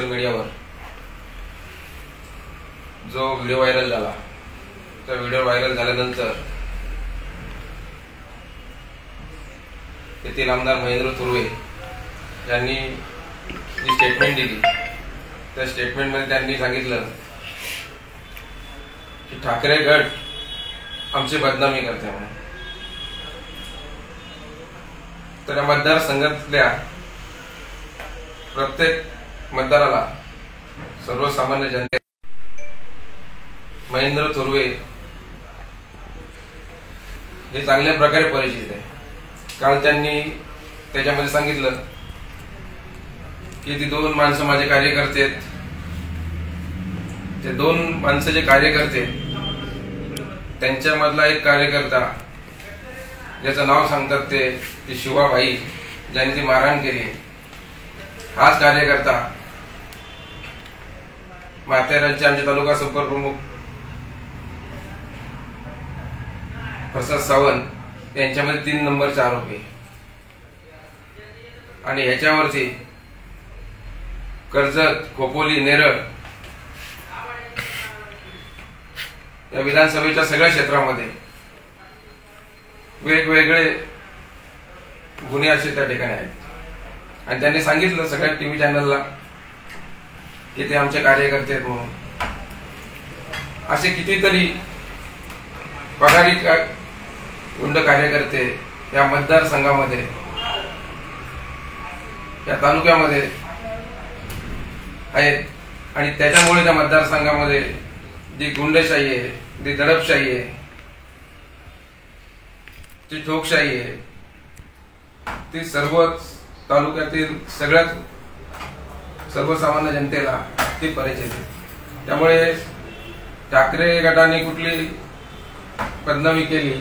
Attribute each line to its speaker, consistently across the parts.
Speaker 1: Social मीडियावर जो video viral झाला, त्या व्हिडिओ व्हायरल झाल्यानंतर येथील आमदार महेंद्र तुर्वे यांनी जी स्टेटमेंट दिली, त्या स्टेटमेंटमध्ये त्यांनी सांगितलं की ठाकरे गट आमची बदनामी करते म्हणून. तर या मतदारसंघातल्या प्रत्येक मतदाराला, सर्वसामान्य जनते महेंद्र तुर्वे हे चांगल्या प्रकारे परिचित आहे. काल त्यांनी त्याच्यामध्ये सांगितलं की ती दोन माणसं माझे कार्यकर्ते आहेत. ते दोन माणसं जे कार्यकर्ते, त्यांच्यामधला एक कार्यकर्ता ज्याचं नाव सांगतात ते शिवाबाई, ज्यांनी ती मारहाण केली, हाच कार्यकर्ता माथेरानचे आमचे तालुका संपर्क प्रमुख प्रसाद सावंत यांच्यामध्ये 3 नंबरचा आरोप आहे. आणि ह्याच्यावरती कर्जत, खोपोली, नेरळ या विधानसभेच्या सगळ्या क्षेत्रामध्ये वेगवेगळे गुन्हे असे त्या ठिकाणी आहेत. आणि त्यांनी सांगितलं सगळ्या टीव्ही चॅनलला की ते आमचे कार्यकर्ते आहेत म्हणून. असे कितीतरी पगारी गुंड कार्यकर्ते या मतदारसंघामध्ये, या तालुक्यामध्ये आहेत. आणि त्याच्यामुळे त्या मतदारसंघामध्ये जी गुंडशाही आहे, जी दडपशाही आहे, जी ठोकशाही आहे, ती सर्वच तालुक्यातील सगळ्याच सर्वसामान्य जनतेला ती परिचित आहे. त्यामुळे ठाकरे गटाने कुठली बदनामी केली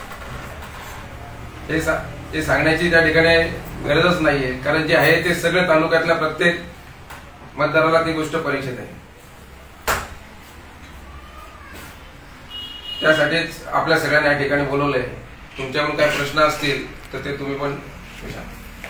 Speaker 1: हे सांगण्याची त्या ठिकाणी गरजच नाहीये, कारण जे आहे ते सगळं तालुक्यातल्या प्रत्येक मतदाराला ती गोष्ट परिचित आहे. त्यासाठीच आपल्या सगळ्यांना या ठिकाणी बोलवलंय. तुमच्याकडून काही प्रश्न असतील तर ते तुम्ही पण विचारा.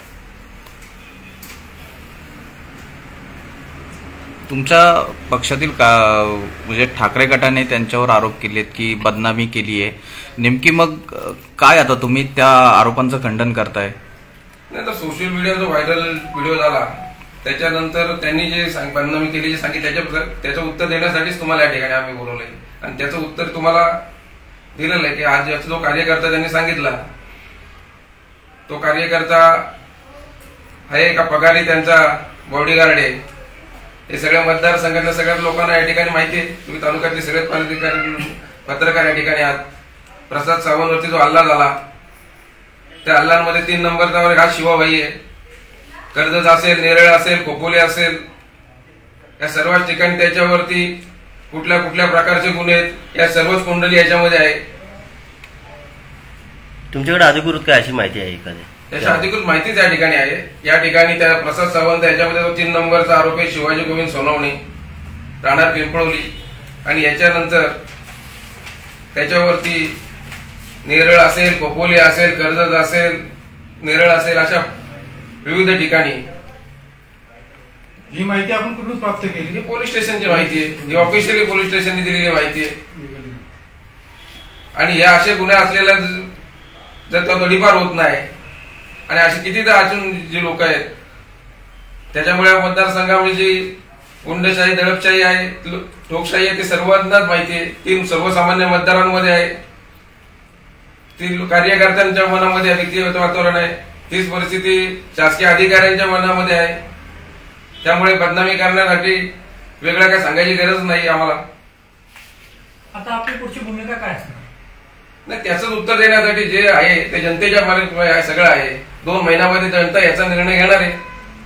Speaker 2: तुमच्या पक्षातील म्हणजे ठाकरे गटाने त्यांच्यावर आरोप केलेत की बदनामी केली आहे. नेमकी मग काय आता तुम्ही त्या आरोपांचं खंडन करताय?
Speaker 1: नाही, तर सोशल मीडिया जो व्हायरल व्हिडिओ झाला त्याच्यानंतर त्यांनी जे बदनामी केली, जे सांगितलं, त्याचं उत्तर देण्यासाठीच तुम्हाला या ठिकाणी आम्ही बोलवलंय. आणि त्याचं उत्तर तुम्हाला दिलेलं आहे की आज जो कार्यकर्ता त्यांनी सांगितला, तो कार्यकर्ता आहे का पगारी त्यांचा बॉडीगार्ड आहे, हे सगळ्या मतदारसंघातल्या सगळ्या लोकांना या ठिकाणी माहिती आहे. तुम्ही तालुक्यातले सगळेच पत्रकार या ठिकाणी आहात. प्रसाद सावंतवरती जो हल्ला झाला, त्या हल्ल्यांमध्ये 3 नंबरचा हा शिवाबाई आहे. कर्जत असेल, नेरळ असेल, खोपोली असेल, या सर्वच ठिकाणी त्याच्यावरती कुठल्या कुठल्या प्रकारचे गुन्हे आहेत, या सर्वच कुंडली याच्यामध्ये आहे.
Speaker 3: तुमच्याकडे अधिकृत काय अशी माहिती आहे एखादी?
Speaker 1: त्याच्या अधिकृत माहिती त्या ठिकाणी आहे. या ठिकाणी त्या प्रसाद सावंत याच्यामध्ये 3 नंबरचा आरोप आहे शिवाजी गोविंद सोनवणे, राहणार पिंपळवली. आणि याच्यानंतर त्याच्यावरती नेरळ असेल, खोपोली असेल, कर्जत असेल, नेरळ असेल, अशा विविध ठिकाणी
Speaker 4: ही माहिती आपण कुठून प्राप्त केली?
Speaker 1: ही पोलीस स्टेशनची माहिती आहे, ही ऑफिशियली पोलीस स्टेशनने दिलेली माहिती आहे. आणि या असे गुन्हे असलेल्या जर तो तडीपार होत नाही, आणि अशी कितीदा अजून जी लोक आहेत, त्याच्यामुळे मतदारसंघामध्ये जी गुंडशाही, दडपशाही आहे, ठोकशाही आहे, ती सर्वांनाच माहिती आहे. ती सर्वसामान्य मतदारांमध्ये आहे, ती कार्यकर्त्यांच्या मनामध्ये भीती वातावरण आहे. तीच परिस्थिती शासकीय अधिकाऱ्यांच्या मनामध्ये आहे. त्यामुळे बदनामी करण्यासाठी वेगळं काय सांगायची गरज नाही आम्हाला.
Speaker 4: आता आपली पुढची भूमिका काय असणार?
Speaker 1: नाही, त्याचं उत्तर देण्यासाठी जे आहे ते जनतेच्या मनात सगळं आहे. 2 महिन्यामध्ये जनता याचा निर्णय घेणार आहे.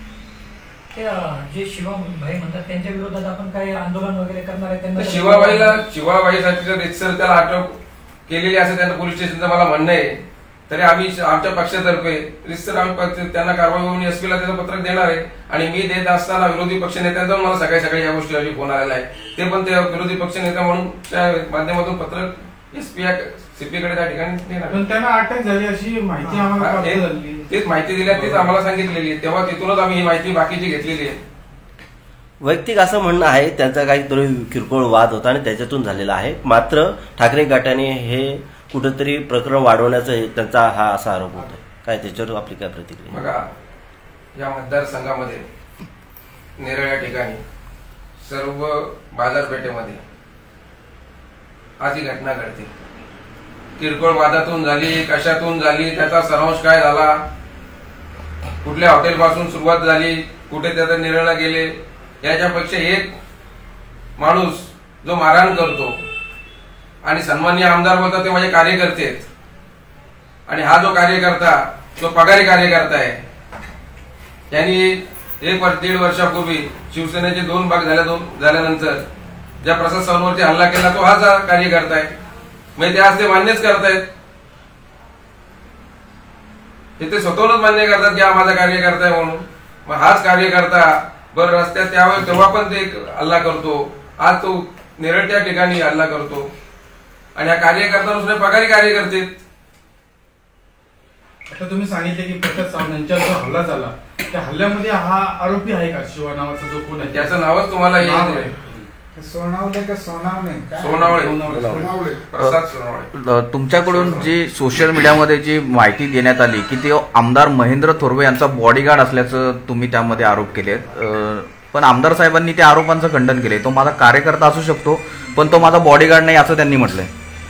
Speaker 4: जे शिवाबाई म्हणतात त्यांच्या विरोधात आपण काही आंदोलन वगैरे करणार आहे?
Speaker 1: शिवाबाईसाठी रितसर त्याला अटक केलेली असं त्यांना पोलीस स्टेशनचं मला म्हणणं आहे. तरी आम्ही आमच्या पक्षातर्फे रितसर आम्ही त्यांना कारवाई होऊन एसपीला त्याचं पत्रक देणार आहे. आणि मी देत असताना विरोधी पक्षनेत्यांचा मला सगळ्या या गोष्टी फोन आलेला आहे. ते पण त्या विरोधी पक्षनेता म्हणून त्या माध्यमातून पत्रक एसपी सीपीकडे त्या ठिकाणी देणार.
Speaker 4: पण त्यांना अटक झाली अशी माहिती आम्हाला
Speaker 1: तेच माहिती दिल्या, तेच आम्हाला सांगितलेली आहे. तेव्हा तिथूनच आम्ही ही माहिती बाकीची घेतलेली आहे.
Speaker 3: वैयक्तिक असं म्हणणं आहे त्यांचा काहीतरी किरकोळ वाद होता आणि त्याच्यातून झालेला आहे. मात्र ठाकरे गटाने हे कुठंतरी प्रकरण वाढवण्याचा त्यांचा हा असा आरोप होता. काय त्याच्यावर आपली काय प्रतिक्रिया?
Speaker 1: बघा, या मतदारसंघामध्ये नेरळ या ठिकाणी सर्व बाजारपेठेमध्ये आज ही घटना घडते. किरकोळ वादातून झाली, कशातून झाली, त्याचा सारांश काय झाला, कुठल्या हॉटेलपासून सुरुवात झाली, कुठे त्याचा निर्णय गेले, याच्यापेक्षा एक माणूस जो मारहाण करतो आणि सन्माननीय आमदार बोलतात ते माझे कार्यकर्ते आहेत, आणि हा जो कार्यकर्ता जो पगारी कार्यकर्ता आहे, त्यांनी 1-1.5 वर्षापूर्वी शिवसेनेचे 2 भाग झाल्यानंतर ज्या प्रसाद सावंतवरती हल्ला केला तो हाच कार्यकर्ता आहे. म्हणजे ते आज ते मान्यच करतायत, ते स्वतःहूनच मान्य करतात की हा माझा कार्यकर्ता आहे म्हणून. मग हाच कार्यकर्ता बरं रस्त्यात त्यावेळेस तेव्हा पण ते हल्ला करतो, आज तो नेरळ त्या ठिकाणी हल्ला करतो, आणि हा कार्यकर्ता पगारी कार्यकर्ते.
Speaker 5: आता तुम्ही सांगितले की प्रसाद सावंत यांच्यावर जो हल्ला झाला त्या हल्ल्यामध्ये हा आरोपी आहे का? शिवा नावाचा जो कोण आहे
Speaker 1: त्याचं नावच तुम्हाला येईल,
Speaker 6: सोनावळे का सोनावणे?
Speaker 1: सोनावळे, प्रसाद सोनावळे.
Speaker 2: तुमच्याकडून जी सोशल मीडियामध्ये जी माहिती देण्यात आली की ते आमदार महेंद्र थोरवे यांचा बॉडीगार्ड असल्याचं तुम्ही त्यामध्ये आरोप केले, पण आमदार साहेबांनी त्या आरोपांचं खंडन केले. तो माझा कार्यकर्ता असू शकतो पण तो माझा बॉडीगार्ड नाही असं त्यांनी म्हटलंय.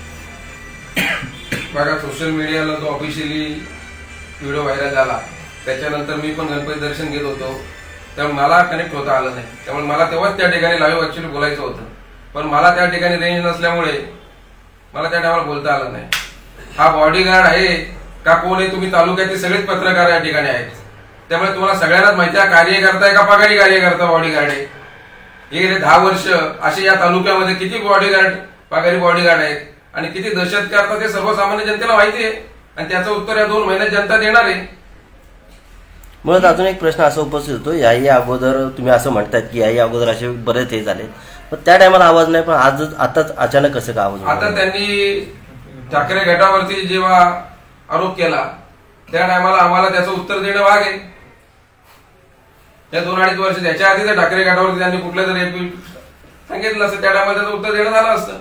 Speaker 1: बघा, सोशल मीडियाला जो ऑफिशियली व्हिडिओ व्हायरल झाला त्याच्यानंतर मी पण गणपती दर्शन घेत होतो, त्यामुळे मला कनेक्ट होता आलं नाही. त्यामुळे मला तेव्हाच त्या ठिकाणी लाईव्ह ऍक्च्युअली बोलायचं होतं, पण मला त्या ठिकाणी रेंज नसल्यामुळे मला त्या टायमाला बोलता आलं नाही. हा बॉडीगार्ड आहे का कोण आहे? तुम्ही तालुक्यातील सगळेच पत्रकार या ठिकाणी आहेत, त्यामुळे तुम्हाला सगळ्यांनाच माहिती आहे कार्यकर्ता आहे का पगारी कार्यकर्ता बॉडीगार्ड आहे. गेले 10 वर्ष असे या तालुक्यामध्ये किती बॉडीगार्ड पगारी बॉडीगार्ड आहेत आणि किती दहशत करतात ते सर्वसामान्य जनतेला माहिती आहे, आणि त्याचं उत्तर या 2 महिन्यात जनता देणार आहे.
Speaker 3: मुळात अजून एक प्रश्न असा उपस्थित होतो, याही अगोदर तुम्ही असं म्हणतात की याही अगोदर असे बरेच हे झाले, पण त्या टायमाला आवाज नाही, पण आताच अचानक कसं का आवाज?
Speaker 1: आता त्यांनी ठाकरे गटावरती जेव्हा आरोप केला त्या टायमाला आम्हाला त्याचं उत्तर देणं भाग आहे. या 2-2.5 वर्ष त्याच्या आधी त्या ठाकरे गटावरती त्यांनी कुठल्या तरी सांगितलं असतं, त्या टायमाला त्याचं उत्तर देणं झालं असतं.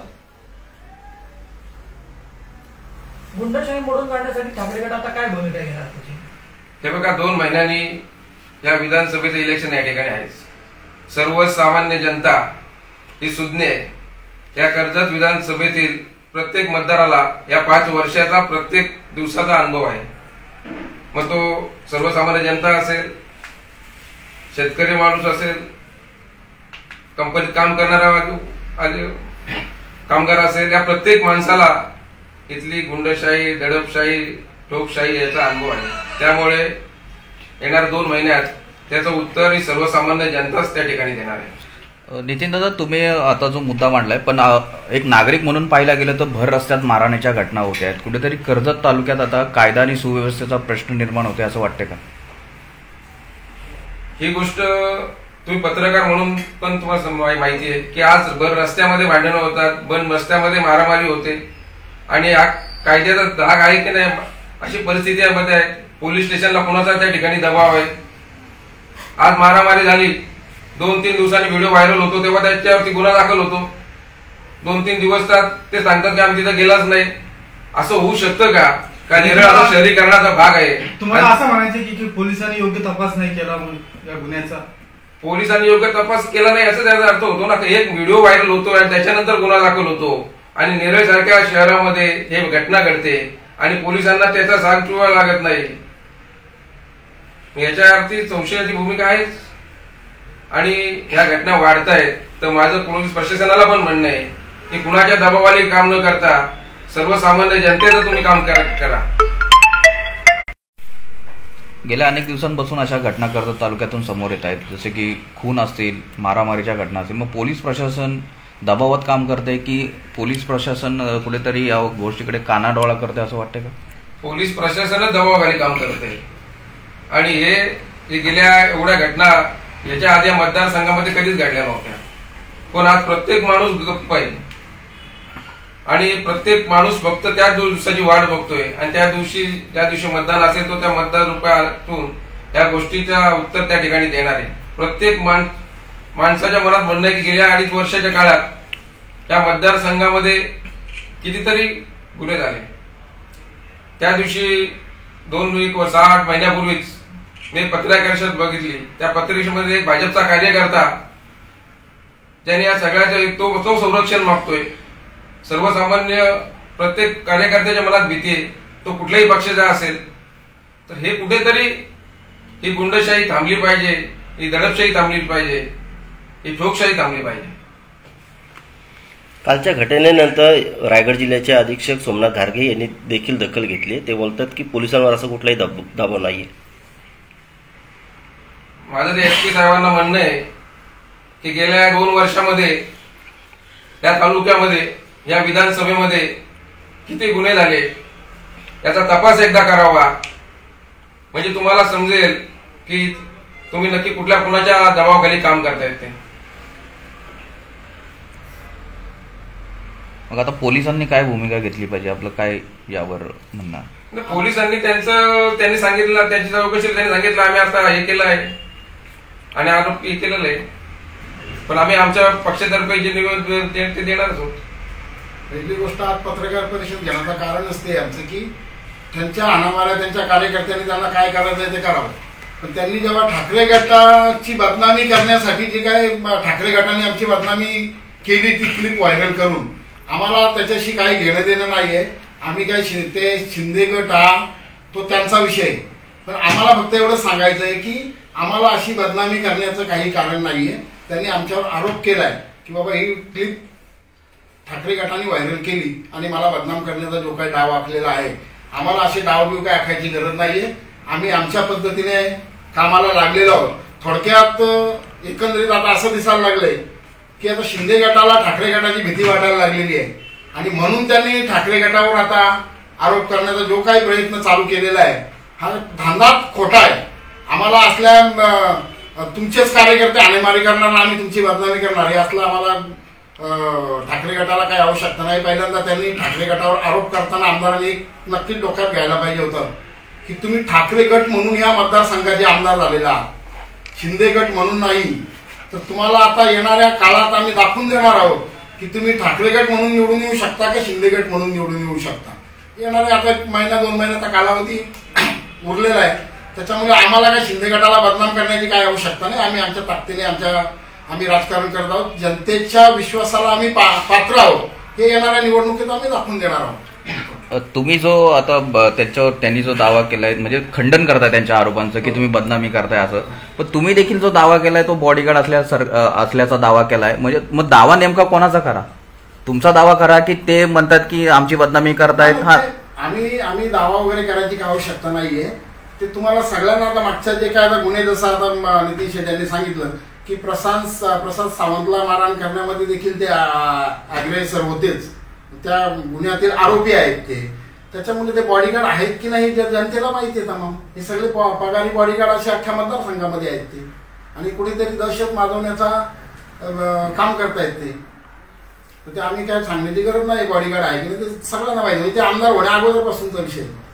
Speaker 4: गुंडशाही मोडून काढण्यासाठी ठाकरे गट आता काय भूमिका घेणार त्याची?
Speaker 1: हे बघा, 2 महिन्यांनी या विधानसभेचं इलेक्शन या ठिकाणी आहे. सर्वसामान्य जनता ही सुज्ञ आहे. या कर्जत विधानसभेतील प्रत्येक मतदाराला या 5 वर्षाचा प्रत्येक दिवसाचा अनुभव आहे. मग तो सर्वसामान्य जनता असेल, शेतकरी माणूस असेल, कंपनीत काम करणारा कामगार असेल, या प्रत्येक माणसाला इथली गुंडशाही, दडपशाही, ठोकशाही याचा अनुभव आहे. त्यामुळे येणाऱ्या 2 महिन्यात त्याचं उत्तर ही सर्वसामान्य जनताच त्या ठिकाणी देणार आहे.
Speaker 2: नितीन दादा, तुम्ही आता जो मुद्दा मांडलाय, पण एक नागरिक म्हणून पाहायला गेलं तर भर रस्त्यात मारहाणीच्या घटना होत्या आहेत. कुठेतरी कर्जत तालुक्यात आता कायदा आणि सुव्यवस्थेचा प्रश्न निर्माण होतोय असं वाटतंय का?
Speaker 1: ही गोष्ट तुम्ही पत्रकार म्हणून पण तुम्हाला माहिती आहे की आज भर रस्त्यामध्ये भांडणं होतात, बंद रस्त्यामध्ये मारामारी होते, आणि हा कायद्याचा धाक आहे की नाही अशी परिस्थिती आहे. पोलीस स्टेशनला कोणाचा त्या ठिकाणी दबाव आहे. आज मारामारी झाली, 2-3 दिवसांनी व्हिडिओ व्हायरल होतो, तेव्हा त्याच्यावरती गुन्हा दाखल होतो. 2-3 दिवस ते सांगतात की आम्ही तिथं गेलाच नाही. असं होऊ शकतं का? नेरळ हा शहरीकरणाचा भाग आहे.
Speaker 5: तुम्हाला असं म्हणायचं की पोलिसांनी योग्य तपास नाही केला या गुन्ह्याचा?
Speaker 1: पोलिसांनी योग्य तपास केला नाही असं त्याचा अर्थ होतो ना. एक व्हिडिओ व्हायरल होतो आणि त्याच्यानंतर गुन्हा दाखल होतो, आणि नेरळ सारख्या शहरामध्ये हे घटना घडते आणि पोलिसांना त्याचा साथ किंवा लागत नाही. याच्या अर्थी संशयाची भूमिका आहे. आणि ह्या घटना वाढत आहेत, तर माझं पोलीस प्रशासनाला पण म्हणणं आहे की कुणाच्या दबावाने काम न करता सर्वसामान्य जनतेचं तुम्ही काम करा.
Speaker 2: गेल्या अनेक दिवसांपासून अशा घटना कर्जत तालुक्यातून समोर येत आहेत, जसे की खून असतील, मारामारीच्या घटना असतील. मग पोलीस प्रशासन दबावात काम करते की पोलीस प्रशासन कुठेतरी या गोष्टीकडे कानाडोळा करते असं वाटतं का?
Speaker 1: पोलीस प्रशासनच दबावाखाली काम करते. आणि हे गेल्या एवढ्या घटना याच्या आधी मतदारसंघामध्ये कधीच घडल्या नव्हत्या. पण आज प्रत्येक माणूस गप्प आहे आणि प्रत्येक माणूस फक्त त्या दिवसाची वाट बघतोय, आणि ज्या दिवशी मतदान असेल तो त्या मतदान रुपयातून या गोष्टीचा उत्तर त्या ठिकाणी देणार आहे. प्रत्येक माणसाच्या मनात म्हणणं आहे की गेल्या 2.5 वर्षाच्या काळात या मतदारसंघामध्ये कितीतरी गुन्हे झाले. त्या दिवशी 6-8 महिन्यापूर्वीच मी पत्रकार परिषद बघितली. त्या पत्रकारितेमध्ये एक भाजपचा कार्यकर्ता ज्याने या सगळ्याचं तो संरक्षण मागतोय. सर्वसामान्य प्रत्येक कार्यकर्त्याच्या मनात भीती आहे, तो कुठल्याही पक्षाचा असेल. तर हे कुठेतरी ही गुंडशाही थांबली पाहिजे, ही दडपशाही थांबली पाहिजे, ही ठोकशाही थांबली पाहिजे.
Speaker 3: कालच्या घटनेनंतर रायगड जिल्ह्याचे अधीक्षक सोमनाथ घारगे यांनी देखील दखल घेतली. ते बोलतात की पोलिसांवर असं कुठलाही दबाव नाहीये.
Speaker 1: माझं ते एसपी साहेबांना म्हणणं आहे की गेल्या 2 वर्षामध्ये या तालुक्यामध्ये या विधानसभेमध्ये किती गुन्हे झाले याचा तपास एकदा करावा, म्हणजे तुम्हाला समजेल की तुम्ही नक्की कुणाच्या दबावाखाली काम करतायत ते.
Speaker 2: मग आता पोलिसांनी काय भूमिका घेतली पाहिजे, आपलं काय यावर म्हणणं?
Speaker 1: पोलिसांनी त्यांनी सांगितलं, त्यांची चौकशी त्यांनी सांगितलं आम्ही आता हे केलं आहे आणि आरोप हे केलेलं आहे, पण आम्ही आमच्या पक्षातर्फे जे निवेदन ते देणारच आहोत.
Speaker 7: पहिली गोष्ट आज पत्रकार परिषद घेण्याचं कारण असते आमचं की त्यांच्या अनामाला त्यांच्या कार्यकर्त्यांनी त्यांना काय करायचं ते करावं. पण त्यांनी जेव्हा ठाकरे गटाची बदनामी करण्यासाठी जे काय ठाकरे गटाने आमची बदनामी केली ती क्लिप व्हायरल करून आम्हाला त्याच्याशी काही घेणं देणं नाहीये. आम्ही काय ते शिंदे गट हा तो त्यांचा विषय, पण आम्हाला फक्त एवढं सांगायचं आहे की आम्हाला अशी बदनामी करण्याचं काही कारण नाहीये. त्यांनी आमच्यावर आरोप केलाय की बाबा ही क्लिप ठाकरे गटाने व्हायरल केली आणि मला बदनाम करण्याचा जो काही डाव आखलेला आहे, आम्हाला असे डाव काय आखायची गरज नाहीये. आम्ही आमच्या पद्धतीने कामाला लागलेलो आहोत. थोडक्यात एकंदरीत आता असं दिसायला लागलंय की आता शिंदे गटाला ठाकरे गटाची भीती वाटायला लागलेली आहे आणि म्हणून त्यांनी ठाकरे गटावर आता आरोप करण्याचा जो काही प्रयत्न चालू केलेला आहे हा धांदाच खोटा आहे. आम्हाला असल्या तुमचेच कार्यकर्ते आणेमारी करणार, आम्ही तुमची बदनामी करणार हे असलं आम्हाला ठाकरे गटाला काही आवश्यकता नाही. पहिल्यांदा त्यांनी ठाकरे गटावर आरोप करताना आमदारांनी एक नक्कीच डोक्यात घ्यायला पाहिजे होतं की तुम्ही ठाकरे गट म्हणून या मतदारसंघाचे आमदार झालेला आहात, शिंदे गट म्हणून नाही. तर तुम्हाला आता येणाऱ्या काळात आम्ही दाखवून देणार आहोत की तुम्ही ठाकरे गट म्हणून निवडून येऊ शकता का शिंदे गट म्हणून निवडून येऊ शकता. येणारे आता 1 महिना 2 महिन्याचा कालावधी उरलेला आहे, त्याच्यामुळे आम्हाला काही शिंदे गटाला बदनाम करण्याची काही आवश्यकता नाही. आम्ही आमच्या ताकदीने आम्ही राजकारण करत आहोत. जनतेच्या विश्वासाला आम्ही पात्र आहोत हे येणाऱ्या निवडणुकीत आम्ही दाखवून देणार आहोत.
Speaker 2: तुम्ही जो आता त्यांनी जो दावा केलाय म्हणजे खंडन करताय त्यांच्या आरोपांचं की तुम्ही बदनामी करताय असं, पण तुम्ही देखील जो दावा केलाय तो बॉडीगार्ड असल्याचा दावा केलाय, म्हणजे मग दावा नेमका कोणाचा करा? तुमचा दावा करा की ते म्हणतात की आमची बदनामी करतायत? हा,
Speaker 7: आम्ही दावा वगैरे करायची काही आवश्यकता नाहीये. ते तुम्हाला सगळ्यांना आता मागच्या जे काय आता गुन्हे जसं आता नितीश यांनी सांगितलं की प्रसाद सावंतला मारहाण करण्यामध्ये देखील ते अग्रेसर होतेच, त्या गुन्ह्यातील आरोपी आहेत ते. त्याच्यामुळे ते बॉडीगार्ड आहेत की नाही जनतेला माहिती आहे. तमाम हे सगळे पगारी बॉडीगार्ड असे अख्ख्या मतदारसंघामध्ये आहेत ते आणि कुठेतरी दहशत माजवण्याचा काम करतायत ते. तर ते आम्ही काय सांगण्याची गरज नाही बॉडीगार्ड आहे की नाही, ते सगळ्यांना माहिती. ते आमदार होण्या अगोदरपासूनचा विषय.